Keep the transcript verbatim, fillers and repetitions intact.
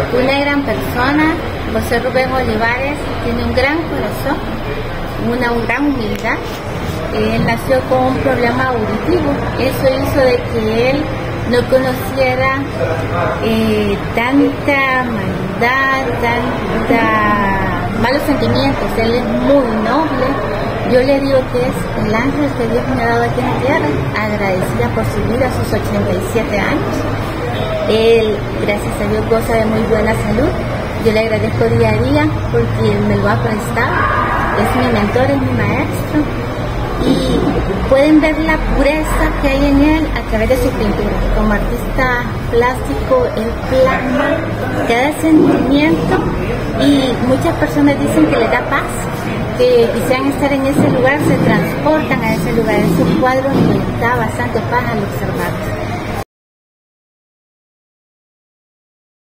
una gran persona. José Rubén Olivares tiene un gran corazón, una gran humildad. Él nació con un problema auditivo, eso hizo de que él no conociera eh, tanta maldad, tanta malos sentimientos. Él es muy noble. Yo le digo que es el ángel que Dios me ha dado aquí en la tierra, agradecida por su vida a sus ochenta y siete años. Él, gracias a Dios, goza de muy buena salud. Yo le agradezco día a día porque Él me lo ha prestado. Es mi mentor, es mi maestro. Y pueden ver la pureza que hay en él a través de su pintura. Como artista plástico, él plasma cada sentimiento y muchas personas dicen que le da paz, que quisieran estar en ese lugar, se transportan a ese lugar. Ese cuadro les da bastante paz al observarlo.